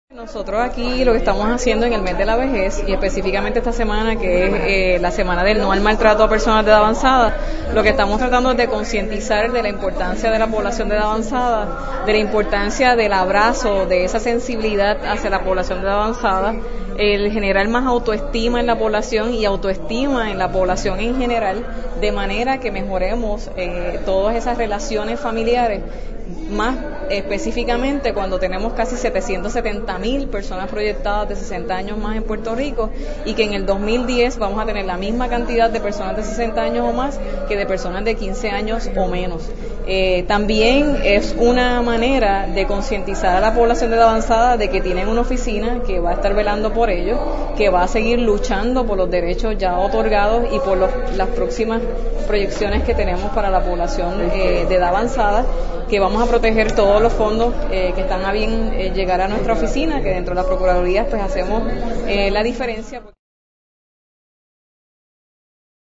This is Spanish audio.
Nosotros aquí lo que estamos haciendo en el mes de la vejez y específicamente esta semana que es la semana del no al maltrato a personas de edad avanzada, lo que estamos tratando es de concientizar de la importancia de la población de edad avanzada, de la importancia del abrazo, de esa sensibilidad hacia la población de edad avanzada, el generar más autoestima en la población y autoestima en la población en general, de manera que mejoremos todas esas relaciones familiares, más específicamente cuando tenemos casi 770,000 personas proyectadas de 60 años más en Puerto Rico y que en el 2010 vamos a tener la misma cantidad de personas de 60 años o más que de personas de 15 años o menos. También es una manera de concientizar a la población de edad avanzada de que tienen una oficina que va a estar velando por ellos, que va a seguir luchando por los derechos ya otorgados y por las próximas proyecciones que tenemos para la población de edad avanzada, que vamos a proteger todos los fondos que están a bien llegar a nuestra oficina, que dentro de las procuradurías pues hacemos la diferencia.